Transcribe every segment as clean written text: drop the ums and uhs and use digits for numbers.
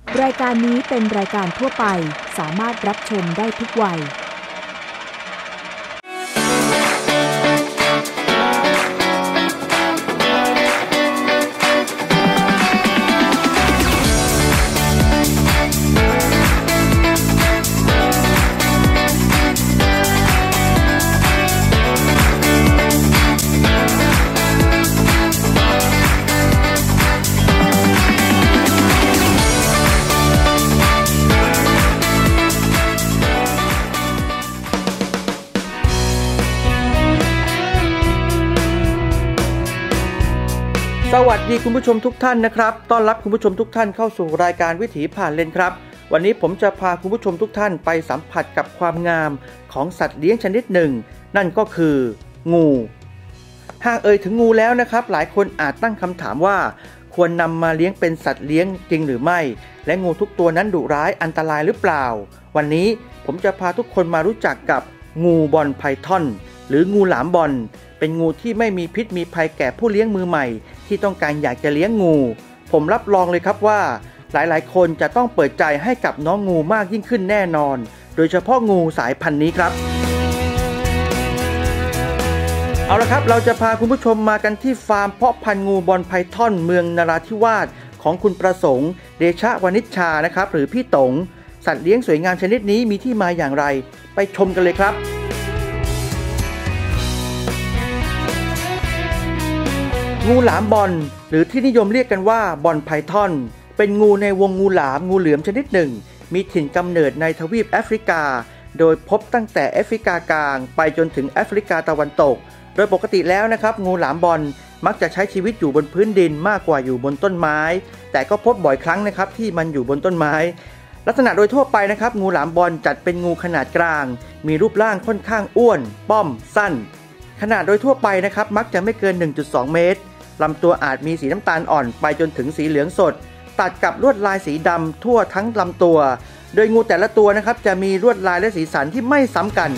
รายการนี้เป็นรายการทั่วไปสามารถรับชมได้ทุกวัยสวัสดีคุณผู้ชมทุกท่านนะครับต้อนรับคุณผู้ชมทุกท่านเข้าสู่รายการวิถีผ่านเลนครับวันนี้ผมจะพาคุณผู้ชมทุกท่านไปสัมผัสกับความงามของสัตว์เลี้ยงชนิดหนึ่งนั่นก็คืองูหากเอ่ยถึงงูแล้วนะครับหลายคนอาจตั้งคำถามว่าควรนำมาเลี้ยงเป็นสัตว์เลี้ยงจริงหรือไม่และงูทุกตัวนั้นดุร้ายอันตรายหรือเปล่าวันนี้ผมจะพาทุกคนมารู้จักกับงูบอลไพทอนหรืองูหลามบอลเป็นงูที่ไม่มีพิษมีภัยแก่ผู้เลี้ยงมือใหม่ที่ต้องการอยากจะเลี้ยงงูผมรับรองเลยครับว่าหลายๆคนจะต้องเปิดใจให้กับน้องงูมากยิ่งขึ้นแน่นอนโดยเฉพาะงูสายพันธุ์นี้ครับเอาละครับเราจะพาคุณผู้ชมมากันที่ฟาร์มเพาะพันธุ์งูบอลไพทอนเมืองนราธิวาสของคุณประสงค์เดชะวณิชชานะครับหรือพี่ตงสัตว์เลี้ยงสวยงามชนิดนี้มีที่มาอย่างไรไปชมกันเลยครับงูหลามบอลหรือที่นิยมเรียกกันว่าบอลไพทอนเป็นงูในวงงูหลามงูเหลือมชนิดหนึ่งมีถิ่นกำเนิดในทวีปแอฟริกาโดยพบตั้งแต่แอฟริกากลางไปจนถึงแอฟริกาตะวันตกโดยปกติแล้วนะครับงูหลามบอลมักจะใช้ชีวิตอยู่บนพื้นดินมากกว่าอยู่บนต้นไม้แต่ก็พบบ่อยครั้งนะครับที่มันอยู่บนต้นไม้ลักษณะโดยทั่วไปนะครับงูหลามบอลจัดเป็นงูขนาดกลางมีรูปร่างค่อนข้างอ้วนป้อมสั้นขนาดโดยทั่วไปนะครับมักจะไม่เกิน 1.2 เมตรลำตัวอาจมีสีน้ำตาลอ่อนไปจนถึงสีเหลืองสดตัดกับลวดลายสีดำทั่วทั้งลำตัวโดยงูแต่ละตัวนะครับจะมีลวดลายและสีสันที่ไม่ซ้ำกัน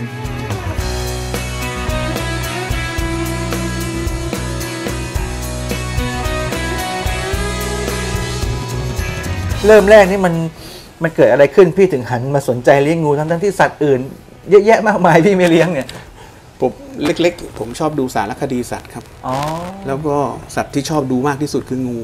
เริ่มแรกนี่มันเกิดอะไรขึ้นพี่ถึงหันมาสนใจเลี้ยงงูทั้งที่สัตว์อื่นเยอะแยะมากมายพี่ไม่เลี้ยงเนี่ยผมเล็กๆผมชอบดูสารคดีสัตว์ครับแล้วก็สัตว์ที่ชอบดูมากที่สุดคืองู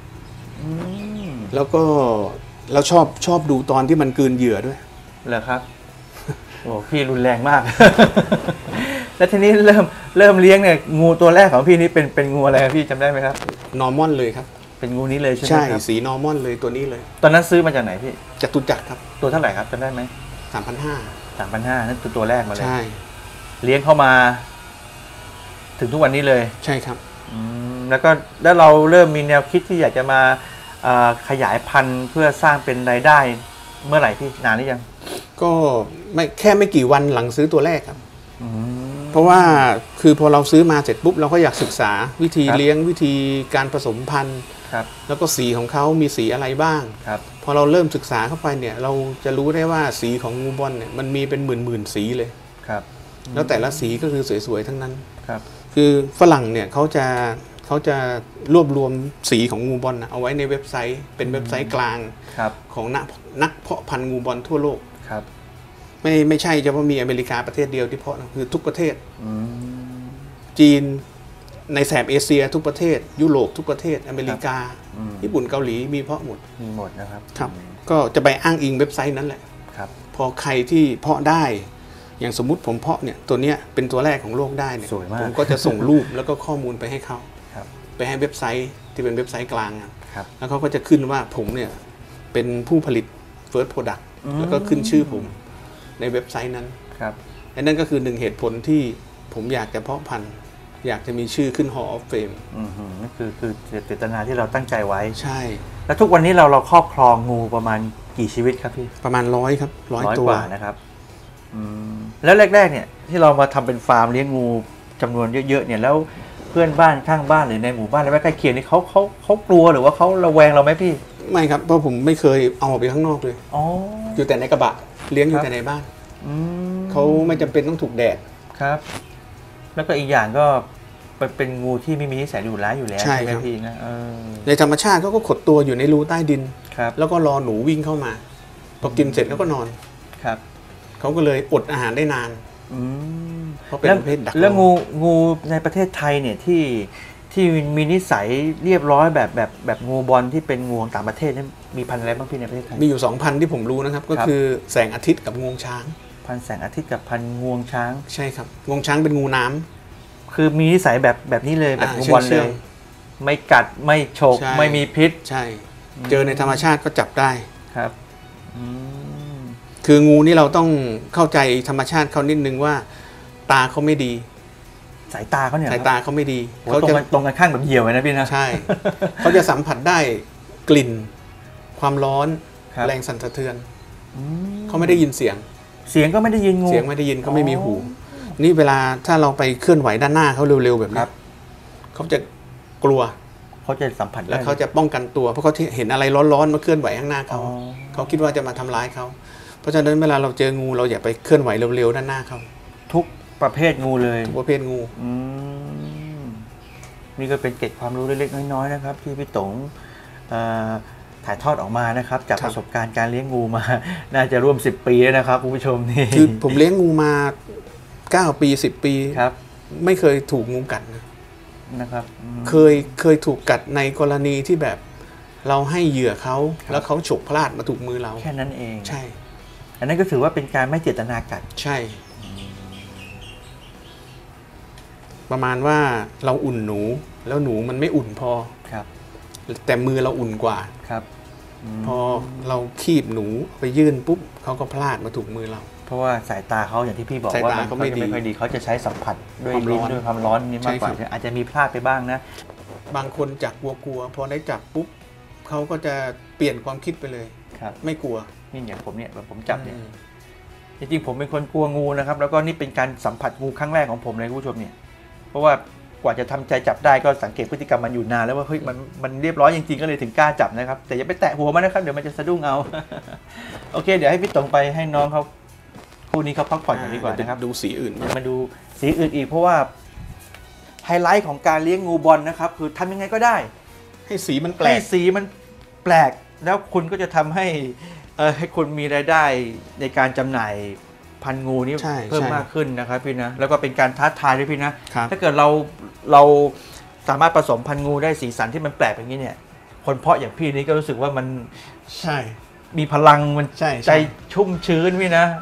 แล้วก็เราชอบดูตอนที่มันกลืนเหยื่อด้วยเหรอครับโอ้พี่รุนแรงมาก แล้วทีนี้เริ่มเลี้ยงเนี่ยงูตัวแรกของพี่นี่เป็นงูอะไรพี่จำได้ไหมครับนอร์มอนเลยครับเป็นงูนี้เลยใช่ไหมครับใช่สีนอร์มอนเลยตัวนี้เลยตอนนั้นซื้อมาจากไหนพี่จตุจักรครับตัวเท่าไหร่ครับจำได้ไหม 3,500 นั่นตัวแรกมาเลยใช่เลี้ยงเข้ามาถึงทุกวันนี้เลยใช่ครับแล้วเราเริ่มมีแนวคิดที่อยากจะมาขยายพันธุ์เพื่อสร้างเป็นรายได้เมื่อไหร่พี่นานหรือยังก็ไม่กี่วันหลังซื้อตัวแรกครับเพราะว่าคือพอเราซื้อมาเสร็จปุ๊บเราก็อยากศึกษาวิธีเลี้ยงวิธีการผสมพันธุ์แล้วก็สีของเขามีสีอะไรบ้างพอเราเริ่มศึกษาเข้าไปเนี่ยเราจะรู้ได้ว่าสีของงูบอลเนี่ยมันมีเป็นหมื่นสีเลยแล้วแต่ละสีก็คือสวยๆทั้งนั้นคือฝรั่งเนี่ยเขาจะรวบรวมสีของงูบอลเอาไว้ในเว็บไซต์เป็นเว็บไซต์กลางของนักเพาะพันธุ์งูบอลทั่วโลกไม่ใช่เฉพาะมีอเมริกาประเทศเดียวที่เพาะนะคือทุกประเทศจีนในแถบเอเชียทุกประเทศยุโรปทุกประเทศอเมริกาญี่ปุ่นเกาหลีมีเพาะหมดนะครับก็จะไปอ้างอิงเว็บไซต์นั้นแหละพอใครที่เพาะได้อย่างสมมุติผมเพาะเนี่ยตัวเนี้ยเป็นตัวแรกของโลกได้เนี่ยผมก็จะส่งรูปแล้วก็ข้อมูลไปให้เขาไปให้เว็บไซต์ที่เป็นเว็บไซต์กลางแล้วเขาก็จะขึ้นว่าผมเนี่ยเป็นผู้ผลิต First Product แล้วก็ขึ้นชื่อผมในเว็บไซต์นั้นและนั่นก็คือหนึ่งเหตุผลที่ผมอยากจะเพาะพันธุ์อยากจะมีชื่อขึ้น Hall of Fame นั่นคือเจตนาที่เราตั้งใจไว้ใช่แล้วทุกวันนี้เราครอบครองงูประมาณกี่ชีวิตครับพี่ประมาณ100ครับ100ตัวนะครับแล้วแรกๆเนี่ยที่เรามาทำเป็นฟาร์มเลี้ยงงูจำนวนเยอะๆเนี่ยแล้วเพื่อนบ้านข้างบ้านหรือในหมู่บ้านและใกล้เคียงนี่เขากลัวหรือว่าเขาระแวงเราไหมพี่ไม่ครับเพราะผมไม่เคยเอาออกไปข้างนอกเลยอยู่แต่ในกระบะเลี้ยงอยู่แต่ในบ้านเขาไม่จำเป็นต้องถูกแดดครับแล้วก็อีกอย่างก็เป็นงูที่ไม่มีนิสัยดุร้ายอยู่แล้วใช่ไหมพี่นะในธรรมชาติเขาก็ขดตัวอยู่ในรูใต้ดินครับแล้วก็รอหนูวิ่งเข้ามาพอกินเสร็จเขาก็นอนครับเขาก็เลยอดอาหารได้นานเพราะเป็นประเภทดักแล้วงูในประเทศไทยเนี่ยที่มีนิสัยเรียบร้อยแบบงูบอลที่เป็นงูของต่างประเทศนี่มีพันธุ์อะไรบ้างพี่ในประเทศไทยมีอยู่2 พันธุ์ที่ผมรู้นะครับก็คือแสงอาทิตย์กับงวงช้างพันธุ์แสงอาทิตย์กับพันธุ์งวงช้างใช่ครับงวงช้างเป็นงูน้ำคือมีนิสัยแบบนี้เลยแบบงูบอลเลยไม่กัดไม่ฉกไม่มีพิษใช่เจอในธรรมชาติก็จับได้ครับคืองูนี่เราต้องเข้าใจธรรมชาติเขานิดนึงว่าตาเขาไม่ดีสายตาเขาเนี่ยสายตาเขาไม่ดีเขาจะตรงกันข้างแบบเหยี่ยวเลยนะพี่นะใช่เขาจะสัมผัสได้กลิ่นความร้อนแรงสั่นสะเทือนเขาไม่ได้ยินเสียงก็ไม่ได้ยินงูเสียงไม่ได้ยินเขาไม่มีหูนี่เวลาถ้าเราไปเคลื่อนไหวด้านหน้าเขาเร็วๆแบบนี้เขาจะกลัวเขาจะสัมผัสแล้วเขาจะป้องกันตัวเพราะเขาเห็นอะไรร้อนๆมาเคลื่อนไหวข้างหน้าเขาคิดว่าจะมาทำร้ายเขาเพราะฉะนั้นเวลาเราเจองูเราอย่าไปเคลื่อนไหวเร็วๆด้านหน้าเขาทุกประเภทงูเลยทุกประเภทงูนี่ก็เป็นเกร็ดความรู้เล็กๆน้อยๆนะครับที่พี่ต๋งถ่ายทอดออกมานะครับจากประสบการณ์การเลี้ยงงูมาน่าจะร่วม10 ปีแล้วนะครับคุณผู้ชมนี่คือผมเลี้ยงงูมา9 ปี10 ปีครับไม่เคยถูกงูกัดนะครับเคยถูกกัดในกรณีที่แบบเราให้เหยื่อเขาแล้วเขาฉกพลาดมาถูกมือเราแค่นั้นเองใช่อันนั้นก็ถือว่าเป็นการไม่เจตนากัดใช่ประมาณว่าเราอุ่นหนูแล้วหนูมันไม่อุ่นพอครับแต่มือเราอุ่นกว่าครับพอเราคีบหนูไปยื่นปุ๊บเขาก็พลาดมาถูกมือเราเพราะว่าสายตาเขาอย่างที่พี่บอกว่าเขาไม่ค่อยดีเขาจะใช้สัมผัสด้วยลิ้นด้วยความร้อนนี่มากกว่าอาจจะมีพลาดไปบ้างนะบางคนจากกลัวพอได้จับปุ๊บเขาก็จะเปลี่ยนความคิดไปเลยไม่กลัวนี่อย่างผมเนี่ยผมจับเนี่ยจริงๆผมเป็นคนกลัวงูนะครับแล้วก็นี่เป็นการสัมผัสงูครั้งแรกของผมเลยคุณผู้ชมเนี่ยเพราะว่ากว่าจะทำใจจับได้ก็สังเกตพฤติกรรมมันอยู่นานแล้วว่าเฮ้ยมันเรียบร้อยจริงๆก็เลยถึงกล้าจับนะครับแต่อย่าไปแตะหัวมันนะครับเดี๋ยวมันจะสะดุ้งเอาโอเคเดี๋ยวให้พี่ต๋งไปให้น้องเขาคู่นี้เขาพักผ่อนกันดีกว่านะครับดูสีอื่นมาดูสีอื่นอีกเพราะว่าไฮไลท์ของการเลี้ยงงูบอลนะครับคือทำยังไงก็ได้ให้สีมันแปลกให้สีมันแปลกแล้วคุณก็จะทำให้คุณมีรายได้ในการจำหน่ายพันงูนี้เพิ่มมากขึ้นนะครับพี่นะแล้วก็เป็นการท้าทายด้วยพี่นะถ้าเกิดเราสามารถผสมพันงูได้สีสันที่มันแปลกอย่างนี้เนี่ยคนเพาะอย่างพี่นี้ก็รู้สึกว่ามันใช่มีพลังมันใจชุ่มชื้นพี่นะ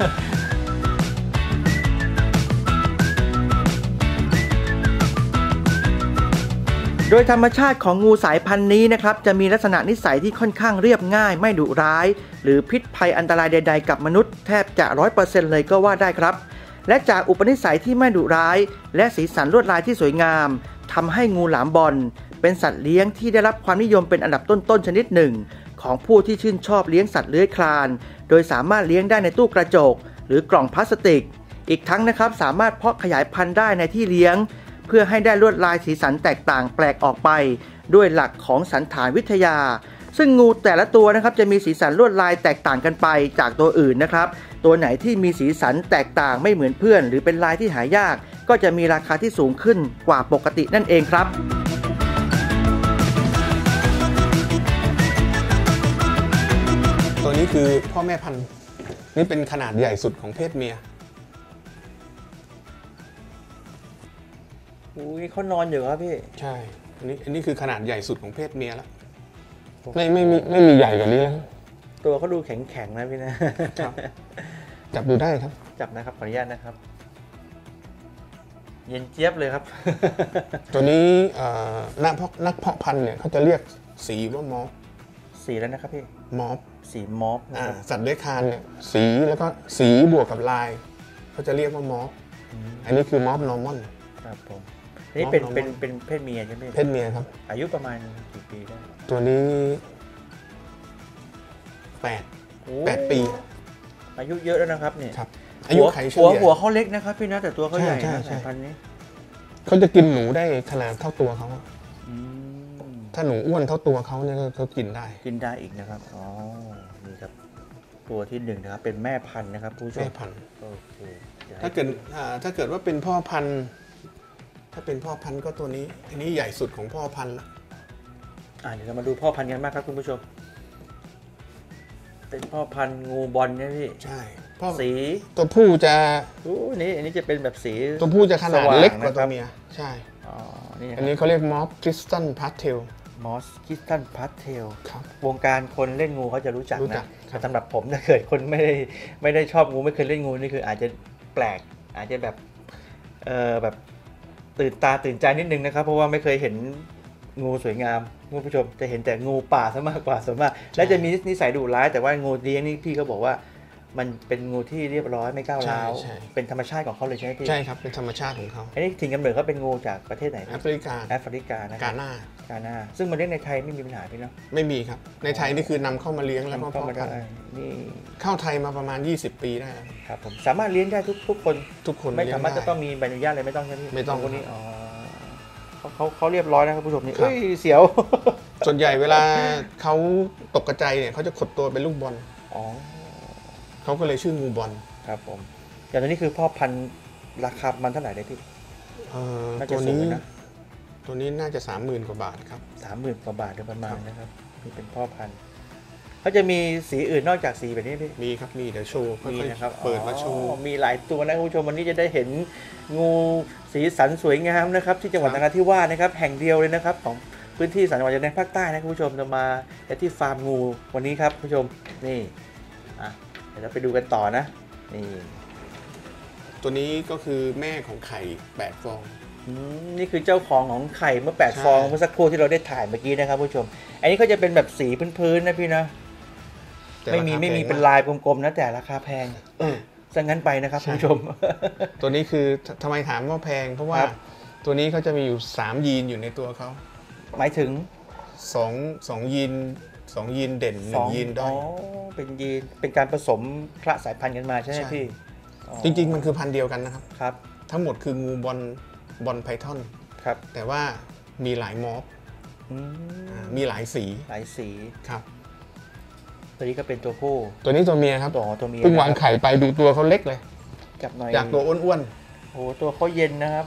โดยธรรมชาติของงูสายพันธุ์นี้นะครับจะมีลักษณะนิสัยที่ค่อนข้างเรียบง่ายไม่ดุร้ายหรือพิษภัยอันตรายใดๆกับมนุษย์แทบจะ 100% เลยก็ว่าได้ครับและจากอุปนิสัยที่ไม่ดุร้ายและสีสันลวดลายที่สวยงามทำให้งูหลามบอลเป็นสัตว์เลี้ยงที่ได้รับความนิยมเป็นอันดับต้นๆชนิดหนึ่งของผู้ที่ชื่นชอบเลี้ยงสัตว์เลื้อยคลานโดยสามารถเลี้ยงได้ในตู้กระจกหรือกล่องพลาสติกอีกทั้งนะครับสามารถเพาะขยายพันธุ์ได้ในที่เลี้ยงเพื่อให้ได้ลวดลายสีสันแตกต่างแปลกออกไปด้วยหลักของสันฐานวิทยาซึ่งงูแต่ละตัวนะครับจะมีสีสันลวดลายแตกต่างกันไปจากตัวอื่นนะครับตัวไหนที่มีสีสันแตกต่างไม่เหมือนเพื่อนหรือเป็นลายที่หายากก็จะมีราคาที่สูงขึ้นกว่าปกตินั่นเองครับตัวนี้คือพ่อแม่พันธุ์นี่เป็นขนาดใหญ่สุดของเพศเมียอุ้ยเขานอนอยู่ครับพี่ใช่อันนี้คือขนาดใหญ่สุดของเพศเมียแล้วไม่มีใหญ่กว่านี้แล้วตัวเขาดูแข็งๆนะพี่นะจับดูได้ครับจับนะครับขออนุญาตนะครับเย็นเจี๊ยบเลยครับตัวนี้นักเพาะพันธุ์เนี่ยเขาจะเรียกสีว่ามอฟสีแล้วนะครับพี่มอฟสีมอฟสัตว์เลื้อยคลานเนี่ยสีแล้วก็สีบวกกับลายเขาจะเรียกว่ามอฟอันนี้คือมอฟนอร์มอนครับผมนี่เป็นเพศเมียใช่ไหมเพศเมียครับอายุประมาณกี่ปีได้ตัวนี้8 ปีอายุเยอะแล้วนะครับเนี่ยอายุไขเฉลี่ยหัวเขาเล็กนะครับพี่นะแต่ตัวเขาใหญ่สายพันธุ์นี้เขาจะกินหนูได้ขนาดเท่าตัวเขาถ้าหนูอ้วนเท่าตัวเขาเนี่ยเขากินได้อีกนะครับอ๋อนี่ครับตัวที่1นะครับเป็นแม่พันธุ์นะครับผู้ชมแม่พันธุ์โอเคถ้าเกิดว่าเป็นพ่อพันธุ์าเป็นพ่อพันธุ์ก็ตัวนี้อันนี้ใหญ่สุดของพ่อพันธุ์ละเดี๋ยวเรามาดูพ่อพันธุ์กันมากครับคุณผู้ชมเป็นพ่อพันธุ์งูบอลเนี่ยพี่ใช่สีตัวผู้จะอันนี้จะเป็นแบบสีตัวผู้จะขนาดเล็กกว่าตัวเมียใช่อันนี้เขาเรียกมอสคริสตัลพาสเทลมอสคริสตัลพาสเทลวงการคนเล่นงูเขาจะรู้จักนะแต่สำหรับผมถ้าเกิดคนไม่ได้ชอบงูไม่เคยเล่นงูนี่คืออาจจะแปลกอาจจะแบบแบบตื่นตาตื่นใจนิดนึงนะครับเพราะว่าไม่เคยเห็นงูสวยงามคุณผู้ชมจะเห็นแต่งูป่าซะมากกว่าส่วนมากและจะมีนิสัยดุร้ายแต่ว่างูเลี้ยงนี่พี่เขาบอกว่ามันเป็นงูที่เรียบร้อยไม่ก้าวร้าวเป็นธรรมชาติของเขาเลยใช่ไหมพี่ใช่ครับเป็นธรรมชาติของเขาอันนี้ถิ่นกำเนิดเขาเป็นงูจากประเทศไหนแอฟริกานะกาน่าซึ่งมาเลี้ยงในไทยไม่มีปัญหาพี่เนาะไม่มีครับในไทยนี่คือนำเข้ามาเลี้ยงแล้วก็พ่อพันธุ์นี่เข้าไทยมาประมาณ20 ปีได้ครับผมสามารถเลี้ยงได้ทุกคนไม่สามารถจะต้องมีใบอนุญาตอะไรไม่ต้องใช่ไหมไม่ต้องคนนี้เขาเรียบร้อยนะครับผู้ชมนี่เสียวส่วนใหญ่เวลาเขาตกกระจายเนี่ยเขาจะขดตัวเป็นลูกบอลเขาก็เลยชื่องูบอลครับผมอย่างนี้คือพ่อพันธุ์ราคามันเท่าไหร่ได้พี่ตัวนี้น่าจะ30,000 กว่าบาทครับ 30,000 กว่าบาทโดยประมาณนะครับนี่เป็นพ่อพันธุ์เขาจะมีสีอื่นนอกจากสีแบบนี้พี่มีครับมีเดี๋ยวโชว์มีนะครับเปิดมาโชว์มีหลายตัวนะคุณผู้ชมวันนี้จะได้เห็นงูสีสันสวยงามนะครับที่จังหวัดนราธิวาสนะครับแห่งเดียวเลยนะครับของพื้นที่3จังหวัดชายแดนภาคใต้นะคุณผู้ชมจะมาที่ฟาร์มงูวันนี้ครับคุณผู้ชมนี่เดี๋ยวเราไปดูกันต่อนะนี่ตัวนี้ก็คือแม่ของไข่8 ฟองนี่คือเจ้าของไข่เมื่อ8 ฟองเมื่อสักครู่ที่เราได้ถ่ายเมื่อกี้นะครับผู้ชมอันนี้ก็จะเป็นแบบสีพื้นๆนะพี่นะไม่มีเป็นลายกลมๆนะแต่ราคาแพงซะงั้นไปนะครับผู้ชมตัวนี้คือทำไมถามว่าแพงเพราะว่าตัวนี้เขาจะมีอยู่3 ยีนอยู่ในตัวเขาหมายถึง 2 ยีนเด่น1 ยีนด้อยเป็นยีนเป็นการผสมคละสายพันธุ์กันมาใช่ไหมพี่จริงๆมันคือพันธุ์เดียวกันนะครับครับทั้งหมดคืองูบอลไพทอนครับแต่ว่ามีหลายมอฟมีหลายสีครับตัวนี้ก็เป็นตัวผู้ตัวนี้ตัวเมียครับตัวเมียเพิ่งวางไข่ไปดูตัวเขาเล็กเลยจับหน่อยจากตัวอ้วนๆโอ้ตัวเขาเย็นนะครับ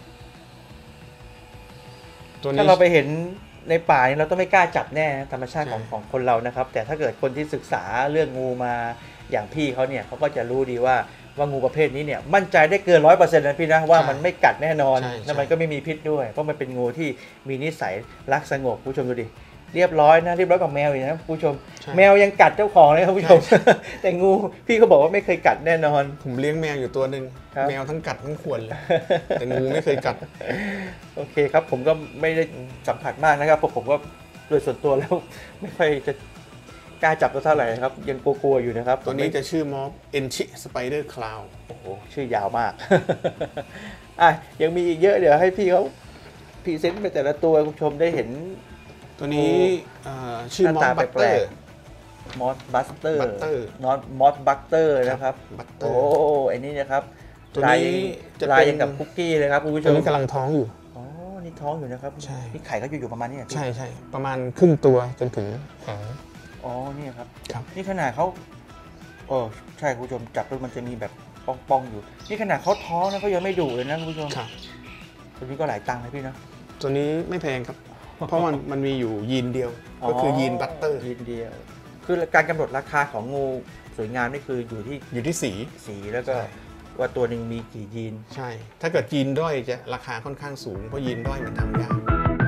ตัวนี้ถ้าเราไปเห็นในป่านี่เราต้องไม่กล้าจับแน่ธรรมชาติของคนเรานะครับแต่ถ้าเกิดคนที่ศึกษาเรื่องงูมาอย่างพี่เขาเนี่ยเขาก็จะรู้ดีว่างูประเภทนี้เนี่ยมั่นใจได้เกิน 100% นะพี่นะว่ามันไม่กัดแน่นอนและมันก็ไม่มีพิษด้วยเพราะมันเป็นงูที่มีนิสัยรักสงบผู้ชมดูดิเรียบร้อยนะเรียบร้อยกว่าแมวอีกนะผู้ชมแมวยังกัดเจ้าของเลยครับผู้ชมแต่งูพี่เขาบอกว่าไม่เคยกัดแน่นอนผมเลี้ยงแมวอยู่ตัวนึงแมวทั้งกัดทั้งข่วนเลยแต่งูไม่เคยกัดโอเคครับผมก็ไม่ได้สัมผัสมากนะครับเพราะผมก็โดยส่วนตัวแล้วไม่ค่อยจะกล้าจับตัวเท่าไหร่ครับยังกลัวๆอยู่นะครับตัวนี้จะชื่อมอฟเอนชิสไปเดอร์คลาวโอ้โหชื่อยาวมากยังมีอีกเยอะเดี๋ยวให้พี่เขาพรีเซนต์ไปแต่ละตัวคุณผู้ชมได้เห็นตัวนี้ชื่อมอสบัตเตอร์มอสบัตเตอร์มอสบัตเตอร์นะครับโอ้ไอ้นี่นะครับตัวนี้จะเป็นกับคุกกี้เลยครับคุณผู้ชมนี่กำลังท้องอยู่นี่ท้องอยู่นะครับใช่นี่ไข่ก็อยู่ประมาณนี้ใช่ประมาณครึ่งตัวจนถึงนี่ครับนี่ขนาดเขาใช่คุณผู้ชมจับแล้วมันจะมีแบบป้องๆอยู่นี่ขนาดเขาท้องนะเขายังไม่ดุเลยนะคุณผู้ชมตัวนี้ก็หลายตังค์เลยพี่นะตัวนี้ไม่แพงครับเพราะมันมีอยู่ยีนเดียวก็คือยีนบัตเตอร์ยีนเดียวคือการกำหนดราคาของงูสวยงามนี่คืออยู่ที่สีแล้วก็ว่าตัวหนึ่งมีกี่ยีนใช่ถ้าเกิดยีนด้อยจะราคาค่อนข้างสูงเพราะยีนด้อยมันทำยาก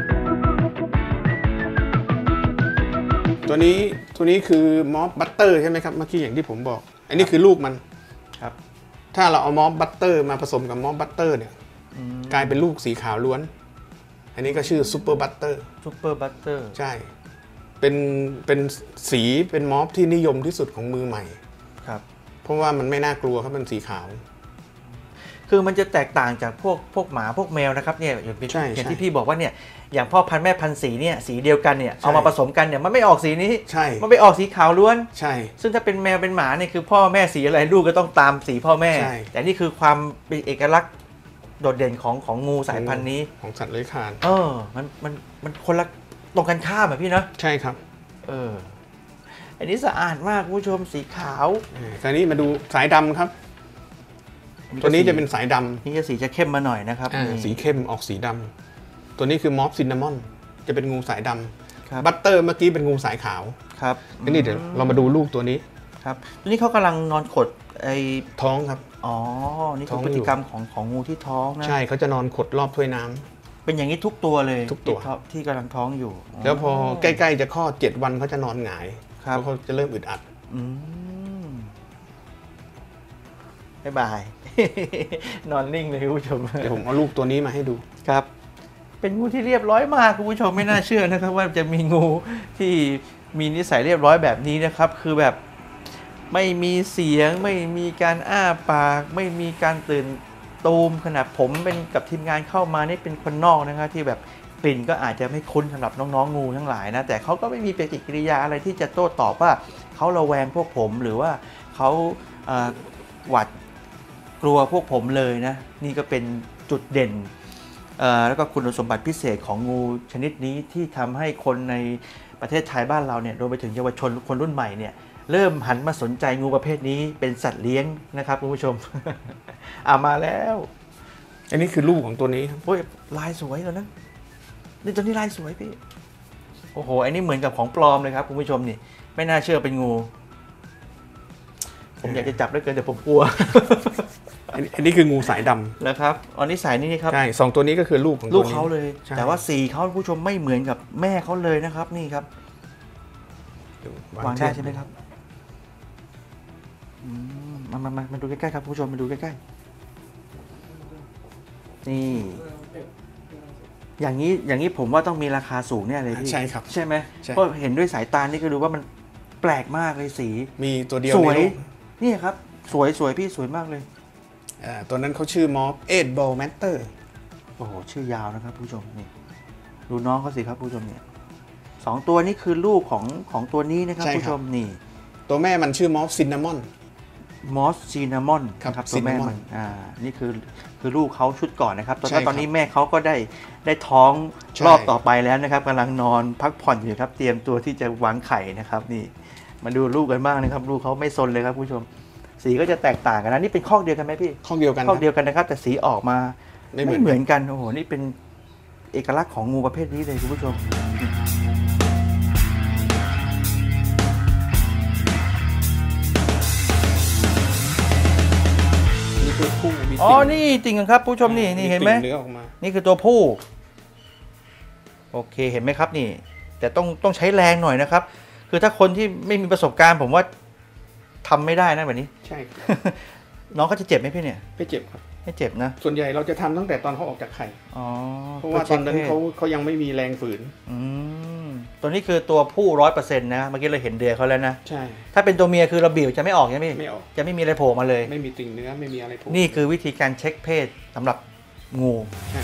ตัวนี้คือมอฟบัตเตอร์ใช่ไหมครับเมื่อกี้อย่างที่ผมบอกอันนี้คือลูกมันครับถ้าเราเอามอฟบัตเตอร์มาผสมกับมอฟบัตเตอร์เนี่ยกลายเป็นลูกสีขาวล้วนอันนี้ก็ชื่อซูเปอร์บัตเตอร์ใช่เป็นสีเป็นมอฟที่นิยมที่สุดของมือใหม่ครับเพราะว่ามันไม่น่ากลัวครับมันสีขาวคือมันจะแตกต่างจากพวกหมาพวกแมวนะครับเนี่ยอย่างที่พี่บอกว่าเนี่ยอย่างพ่อพันธุ์แม่พันธุ์สีเนี่ยสีเดียวกันเนี่ยเอามาผสมกันเนี่ยมันไม่ออกสีนี้มันไปออกสีขาวล้วนใช่ซึ่งถ้าเป็นแมวเป็นหมาเนี่ยคือพ่อแม่สีอะไรลูกก็ต้องตามสีพ่อแม่แต่นี่คือความเป็นเอกลักษณ์โดดเด่นของงูสายพันธุ์นี้ของสัตว์เลื้อยคลานมันคนละตรงกันข้ามอ่ะพี่นะใช่ครับอันนี้สะอาดมากคุณผู้ชมสีขาวคราวนี้มาดูสายดำครับตัวนี้จะเป็นสายดำนี่จะสีจะเข้มมาหน่อยนะครับสีเข้มออกสีดำตัวนี้คือมอฟซินนามอนจะเป็นงูสายดำบัตเตอร์เมื่อกี้เป็นงูสายขาวครับนี่เดี๋ยวเรามาดูลูกตัวนี้ครับตัวนี้เขากำลังนอนขดไอ้ท้องครับอ๋อนี่คือพฤติกรรมของงูที่ท้องนะใช่เขาจะนอนขดรอบถ้วยน้ำเป็นอย่างนี้ทุกตัวเลยทุกตัวที่กำลังท้องอยู่แล้วพอใกล้ๆจะคลอด7 วันเขาจะนอนหงายเพราะเขาจะเริ่มอึดอัดบ๊ายบายนอนนิ่งเลยคุณผู้ชมเดี๋ยวผมเอาลูกตัวนี้มาให้ดูครับเป็นงูที่เรียบร้อยมากคุณผู้ชมไม่น่าเชื่อนะครับว่าจะมีงูที่มีนิสัยเรียบร้อยแบบนี้นะครับคือแบบไม่มีเสียงไม่มีการอ้าปากไม่มีการตื่นตูมขนาดผมเป็นกับทีมงานเข้ามานี่เป็นคนนอกนะครับที่แบบกลิ่นก็อาจจะไม่คุ้นสำหรับน้องๆงูทั้งหลายนะแต่เขาก็ไม่มีปฏิกิริยาอะไรที่จะโต้ตอบว่าเขาระแวงพวกผมหรือว่าเขาหวาดกลัวพวกผมเลยนะนี่ก็เป็นจุดเด่นแล้วก็คุณสมบัติพิเศษของงูชนิดนี้ที่ทำให้คนในประเทศไทยบ้านเราเนี่ยรวมไปถึงเยาวชนคนรุ่นใหม่เนี่ยเริ่มหันมาสนใจงูประเภทนี้เป็นสัตว์เลี้ยงนะครับคุณผู้ชม มาแล้วอันนี้คือลูกของตัวนี้ครับโอ้ยลายสวยเลยนะนี่ตัวนี้ลายสวยพี่โอ้โหอันนี้เหมือนกับของปลอมเลยครับคุณผู้ชมนี่ไม่น่าเชื่อเป็นงูผมอยากจะจับด้วยเกินแต่ผมกลัวอันนี้คืองูสายดำแล้วครับอันนี้สายนี้ครับใช่2ตัวนี้ก็คือลูกของลูกเขาเลยแต่ว่าสีเขาผู้ชมไม่เหมือนกับแม่เขาเลยนะครับนี่ครับวางได้ใช่ไหมครับมาดูใกล้ๆครับผู้ชมมาดูใกล้ๆนี่อย่างนี้ผมว่าต้องมีราคาสูงแน่เลยพี่ใช่ครับใช่ไหมเพราะเห็นด้วยสายตานี่ก็รู้ว่ามันแปลกมากเลยสีมีตัวเดียวสวยนี่ครับสวยพี่สวยมากเลยตัวนั้นเขาชื่อมอฟ8 ball matter โอ้โหชื่อยาวนะครับผู้ชมนี่ดูน้องเขาสิครับผู้ชมเนี่ย2ตัวนี้คือลูกของตัวนี้นะครับผู้ชมนี่ตัวแม่มันชื่อมอฟซินนามอนมอสซีนามอนครับตัวแม่มันนี่คือลูกเขาชุดก่อนนะครับตอนนี้แม่เขาก็ได้ท้องรอบต่อไปแล้วนะครับกำลังนอนพักผ่อนอยู่ครับเตรียมตัวที่จะวางไข่นะครับนี่มาดูลูกกันบ้างนะครับลูกเขาไม่ซนเลยครับผู้ชมสีก็จะแตกต่างกันนะนี่เป็นคอกเดียวกันไหมพี่คอกเดียวกันนะครับแต่สีออกมาไม่เหมือนกันโอ้โหนี่เป็นเอกลักษณ์ของงูประเภทนี้เลยคุณผู้ชมอ๋อนี่จริงครับผู้ชมนี่เห็นไหมนี่คือตัวผู้โอเคเห็นไหมครับนี่แต่ต้องใช้แรงหน่อยนะครับคือถ้าคนที่ไม่มีประสบการณ์ผมว่าทำไม่ได้นะแบบนี้ใช่น้องเขาจะเจ็บไหมพี่เนี่ยไม่เจ็บครับไม่เจ็บนะส่วนใหญ่เราจะทำตั้งแต่ตอนเขาออกจากไข่เพราะว่าตอนนั้นเขายังไม่มีแรงฝืนตัวนี้คือตัวผู้ 100% นะเมื่อกี้เราเห็นเดือยเขาแล้วนะใช่ถ้าเป็นตัวเมียคือเราบีบจะไม่ออกใช่ไหมไม่ออกจะไม่มีอะไรโผล่มาเลยไม่มีติ่งเนื้อไม่มีอะไรโผล่นี่คือวิธีการเช็คเพศสำหรับงูใช่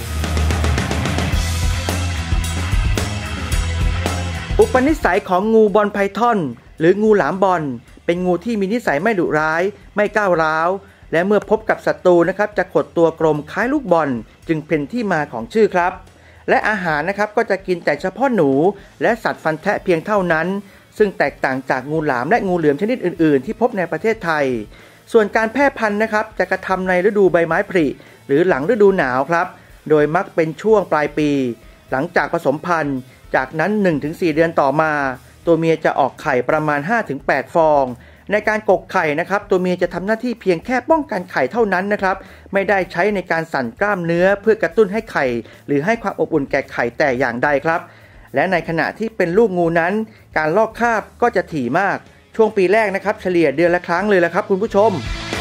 อุปนิสัยของงูบอลไพทอนหรืองูหลามบอลเป็นงูที่มีนิสัยไม่ดุร้ายไม่ก้าวร้าวและเมื่อพบกับศัตรูนะครับจะขดตัวกลมคล้ายลูกบอลจึงเป็นที่มาของชื่อครับและอาหารนะครับก็จะกินแต่เฉพาะหนูและสัตว์ฟันแทะเพียงเท่านั้นซึ่งแตกต่างจากงูหลามและงูเหลือมชนิดอื่นๆที่พบในประเทศไทยส่วนการแพร่พันธุ์นะครับจะกระทำในฤดูใบไม้ผลิหรือหลังฤดูหนาวครับโดยมักเป็นช่วงปลายปีหลังจากผสมพันธุ์จากนั้น 1-4 เดือนต่อมาตัวเมียจะออกไข่ประมาณ 5-8 ฟองในการกกไข่นะครับตัวเมียจะทำหน้าที่เพียงแค่ป้องกันไข่เท่านั้นนะครับไม่ได้ใช้ในการสั่นกล้ามเนื้อเพื่อกระตุ้นให้ไข่หรือให้ความอบอุ่นแก่ไข่แต่อย่างใดครับและในขณะที่เป็นลูกงูนั้นการลอกคราบก็จะถี่มากช่วงปีแรกนะครับเฉลี่ยเดือนละครั้งเลยละครับคุณผู้ชม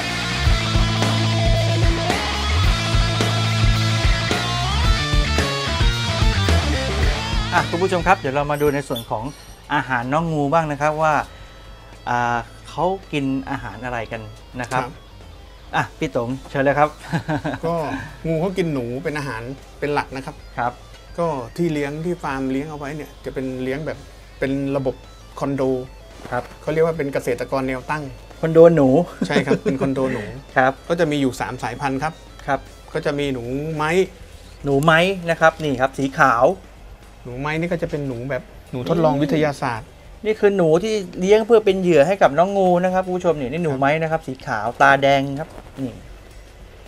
คุณผู้ชมครับเดี๋ยวเรามาดูในส่วนของอาหารน้องงูบ้างนะครับว่าเขากินอาหารอะไรกันนะครับพี่ต๋งเชิญเลยครับก็งูเขากินหนูเป็นอาหารเป็นหลักนะครับครับก็ที่เลี้ยงที่ฟาร์มเลี้ยงเอาไว้เนี่ยจะเป็นเลี้ยงแบบเป็นระบบคอนโดครับเขาเรียกว่าเป็นเกษตรกรแนวตั้งคอนโดหนูใช่ครับเป็นคอนโดหนูครับก็จะมีอยู่3สายพันธุ์ครับครับก็จะมีหนูไม้นะครับนี่ครับสีขาวหนูไม้นี่ก็จะเป็นหนูแบบหนูทดลองวิทยาศาสตร์นี่คือหนูที่เลี้ยงเพื่อเป็นเหยื่อให้กับน้องงูนะครับผู้ชมนี่หนูไม้นะครับสีขาวตาแดงครับนี่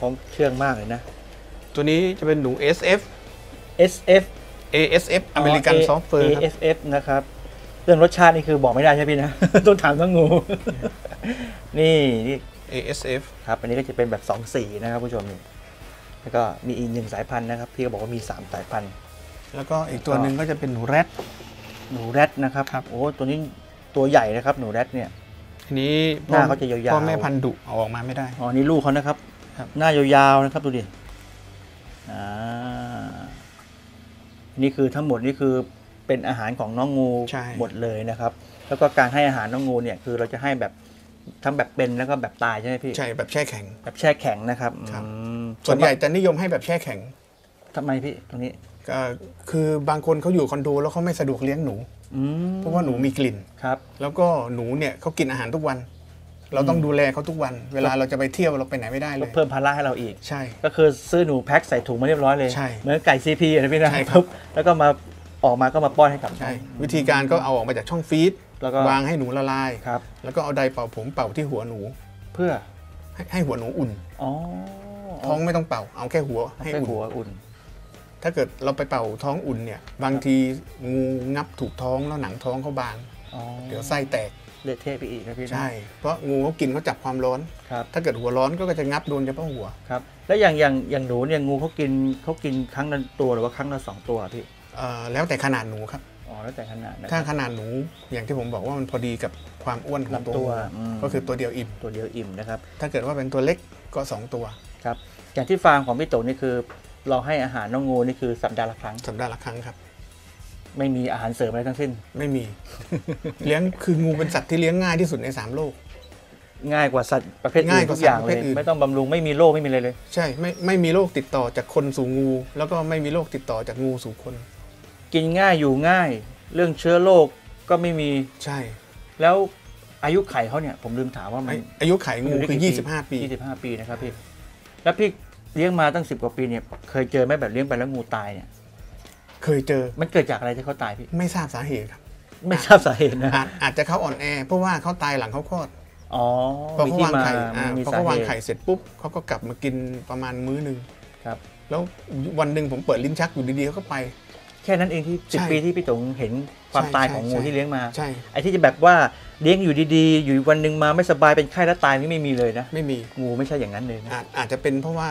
เขาเชื่องมากเลยนะตัวนี้จะเป็นหนู SF ASF American Soft Fur ครับ ASF นะครับเรื่องรสชาตินี่คือบอกไม่ได้ใช่พี่นะ ต้องถามทั้งงู นี่ ASF ครับอันนี้ก็จะเป็นแบบ2สีนะครับผู้ชมนี่แล้วก็มีอีก1สายพันธุ์นะครับพี่ก็บอกว่ามี3สายพันธุ์แล้วก็อีกตัวหนึ่งก็จะเป็นหนูแรดนะครับโอ้ตัวนี้ตัวใหญ่นะครับหนูแรดเนี่ยอันนี้หน้าเขาจะยาวๆพ่อแม่พันธุ์ดุเอาออกมาไม่ได้อ๋อนี่ลูกเขานะครับหน้ายาวๆนะครับดูดินี่คือทั้งหมดนี่คือเป็นอาหารของน้องงูหมดเลยนะครับแล้วก็การให้อาหารน้องงูเนี่ยคือเราจะให้แบบทั้งแบบเป็นแล้วก็แบบตายใช่ไหมพี่ใช่แบบแช่แข็งนะครับส่วนใหญ่จะนิยมให้แบบแช่แข็งทำไมพี่ตรงนี้ก็คือบางคนเขาอยู่คอนโดแล้วเขาไม่สะดวกเลี้ยงหนูเพราะว่าหนูมีกลิ่นครับแล้วก็หนูเนี่ยเขากินอาหารทุกวันเราต้องดูแลเขาทุกวันเวลาเราจะไปเที่ยวเราไปไหนไม่ได้เลยเพิ่มภาระให้เราอีกใช่ก็คือซื้อหนูแพ็คใส่ถุงมาเรียบร้อยเลยเหมือนไก่ CP นะพี่นะปุ๊บแล้วก็มาออกมาก็มาป้อนให้กับใช่วิธีการก็เอาออกมาจากช่องฟีดแล้วก็วางให้หนูละลายครับแล้วก็เอาไดเป่าผมเป่าที่หัวหนูเพื่อให้หัวหนูอุ่นท้องไม่ต้องเป่าเอาแค่หัวให้อุ่นถ้าเกิดเราไปเป่าท้องอุ่นเนี่ยบางทีงูงับถูกท้องแล้วหนังท้องเขาบางเดี๋ยวไส้แตกเละเทะไปอีกนะพี่ใช่เพราะงูเขากินเขาจับความร้อนถ้าเกิดหัวร้อนก็จะงับโดนเฉพาะหัวครับแล้วอย่างหนูเนี่ยงูเขากินครั้งละตัวหรือว่าครั้งละ2ตัวพี่แล้วแต่ขนาดหนูครับแล้วแต่ขนาดถ้าขนาดหนูอย่างที่ผมบอกว่ามันพอดีกับความอ้วนของตัวก็คือตัวเดียวอิ่มนะครับถ้าเกิดว่าเป็นตัวเล็กก็2ตัวครับอย่างที่ฟาร์มของพี่โตนี่คือเราให้อาหารน้องงูนี่คือสัปดาห์ละครั้งครับไม่มีอาหารเสริมอะไรทั้งสิ้นไม่มี เลี้ยงคืองูเป็นสัตว์ที่เลี้ยงง่ายที่สุดใน3โลกง่ายกว่าสัตว์ประเภทอื่นทุกอย่างเลยไม่ต้องบำรุงไม่มีโรคไม่มีอะไรเลยใช่ไม่มีโรคติดต่อจากคนสู่งูแล้วก็ไม่มีโรคติดต่อจากงูสู่คนกินง่ายอยู่ง่ายเรื่องเชื้อโรคก็ไม่มีใช่แล้วอายุไขเขาเนี่ยผมลืมถามว่ามันอายุไขงูคือ25 ปีนะครับพี่แล้วพี่เลี้ยงมาตั้ง10 กว่าปีเนี่ยเคยเจอไหมแบบเลี้ยงไปแล้วงูตายเนี่ยเคยเจอมันเกิดจากอะไรที่เขาตายพี่ไม่ทราบสาเหตุครับไม่ทราบสาเหตุนะอาจจะเขาอ่อนแอเพราะว่าเขาตายหลังเขาคลอดพอเขาวางไข่เสร็จปุ๊บเขาก็กลับมากินประมาณมื้อนึงครับแล้ววันหนึ่งผมเปิดลิ้นชักอยู่ดีๆเขาก็ไปแค่นั้นเองที่10 ปีที่พี่ต๋งเห็นความตายของงูที่เลี้ยงมาใช่ไอ้ที่จะแบบว่าเลี้ยงอยู่ดีๆอยู่วันหนึ่งมาไม่สบายเป็นไข้แล้วตายนี่ไม่มีเลยนะไม่มีงูไม่ใช่อย่างนั้นเลยอาจจะเป็นเพราะว่า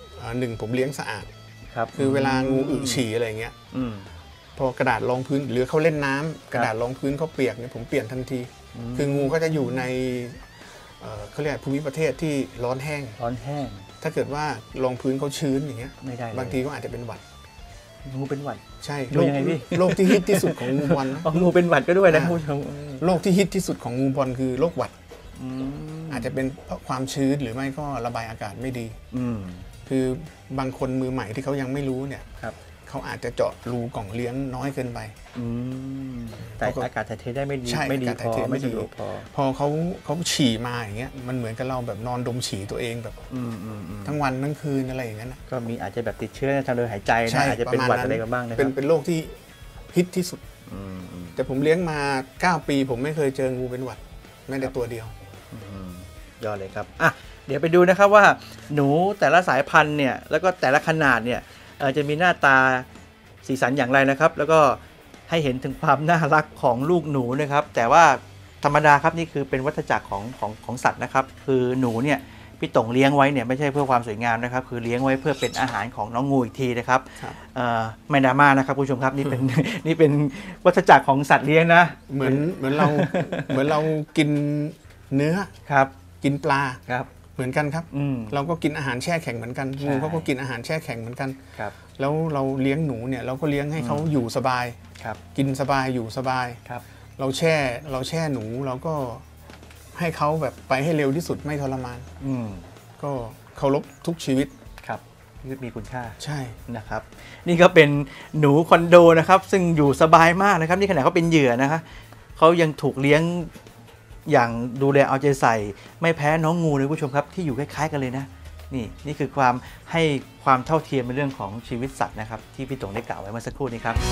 1ผมเลี้ยงสะอาดครับคือเวลางูอึฉี่อะไรเงี้ยพอกระดาษรองพื้นหรือเขาเล่นน้ำกระดาษรองพื้นเขาเปียกเนี่ยผมเปลี่ยนทันทีคืองูก็จะอยู่ในเขาเรียกภูมิประเทศที่ร้อนแห้งถ้าเกิดว่ารองพื้นเขาชื้นอย่างเงี้ยไม่ได้บางทีก็อาจจะเป็นหวัดงูเป็นหวัดใช่โรคยังไงพี่โรคที่ฮิตที่สุดของงูบอลงูเป็นหวัดก็ด้วยนะผู้ชมโรคที่ฮิตที่สุดของงูบอลคือโรคหวัดอาจจะเป็นเพราะความชื้นหรือไม่ก็ระบายอากาศไม่ดีคือบางคนมือใหม่ที่เขายังไม่รู้เนี่ยเขาอาจจะเจาะรูกล่องเลี้ยงน้อยเกินไปแต่อากาศถ่ายเทได้ไม่ดีพอไม่สะดวกพอเขาฉี่มาอย่างเงี้ยมันเหมือนกับเราแบบนอนดมฉี่ตัวเองแบบทั้งวันทั้งคืนอะไรอย่างเงี้ยก็มีอาจจะแบบติดเชื้อทางเดินหายใจนะอาจจะเป็นหวัดอะไรกันบ้างนะครับเป็นโรคที่ฮิตที่สุดแต่ผมเลี้ยงมา9 ปีผมไม่เคยเจองูเป็นหวัดแม้แต่ตัวเดียวยอดเลยครับเดี๋ยวไปดูนะครับว่าหนูแต่ละสายพันธุ์เนี่ยแล้วก็แต่ละขนาดเนี่ยจะมีหน้าตาสีสันอย่างไรนะครับแล้วก็ให้เห็นถึงความน่ารักของลูกหนูนะครับแต่ว่าธรรมดาครับนี่คือเป็นวัฏจักรของสัตว์นะครับคือหนูเนี่ยพี่ต๋งเลี้ยงไว้เนี่ยไม่ใช่เพื่อความสวยงามนะครับคือเลี้ยงไว้เพื่อเป็นอาหารของน้องงูอีกทีนะครับไม่ดราม่านะครับผู้ชมครับนี่เป็นวัฏจักรของสัตว์เลี้ยงนะเหมือนเรากินเนื้อครับกินปลาครับเหมือนกันครับเราก็กินอาหารแช่แข็งเหมือนกันงูเขาก็กินอาหารแช่แข็งเหมือนกันแล้วเราเลี้ยงหนูเนี่ยเราก็เลี้ยงให้เขาอยู่สบายกินสบายอยู่สบายเราแช่หนูเราก็ให้เขาแบบไปให้เร็วที่สุดไม่ทรมานก็เคารพทุกชีวิตครับชีวิตมีคุณค่าใช่นะครับนี่ก็เป็นหนูคอนโดนะครับซึ่งอยู่สบายมากนะครับนี่ขนาดเขาเป็นเหยื่อนะคะเขายังถูกเลี้ยงอย่างดูแลเอาใจใส่ไม่แพ้น้องงูเลยผู้ชมครับที่อยู่คล้ายๆกันเลยนะนี่คือความให้ความเท่าเทียมในเรื่องของชีวิตสัตว์นะครับที่พี่ต๋งได้กล่าวไว้เมื่อสักครู่นี้ครับ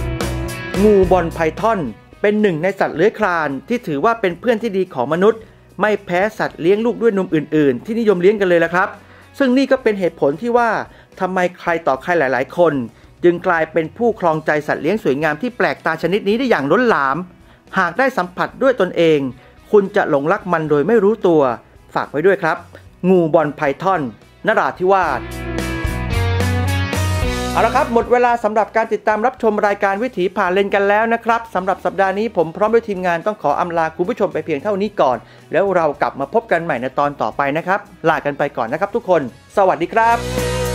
งูบอลไพทอนเป็นหนึ่งในสัตว์เลื้อยคลานที่ถือว่าเป็นเพื่อนที่ดีของมนุษย์ไม่แพ้สัตว์เลี้ยงลูกด้วยนมอื่นๆที่นิยมเลี้ยงกันเลยละครับซึ่งนี่ก็เป็นเหตุผลที่ว่าทำไมใครต่อใครหลายๆคนจึงกลายเป็นผู้ครองใจสัตว์เลี้ยงสวยงามที่แปลกตาชนิดนี้ได้อย่างล้นหลามหากได้สัมผัสด้วยตนเองคุณจะหลงรักมันโดยไม่รู้ตัวฝากไว้ด้วยครับงูบอลไพทอนนราธิวาสเอาละครับหมดเวลาสำหรับการติดตามรับชมรายการวิถีผ่านเลนกันแล้วนะครับสำหรับสัปดาห์นี้ผมพร้อมด้วยทีมงานต้องขออำลาคุณผู้ชมไปเพียงเท่านี้ก่อนแล้วเรากลับมาพบกันใหม่ในตอนต่อไปนะครับลากันไปก่อนนะครับทุกคนสวัสดีครับ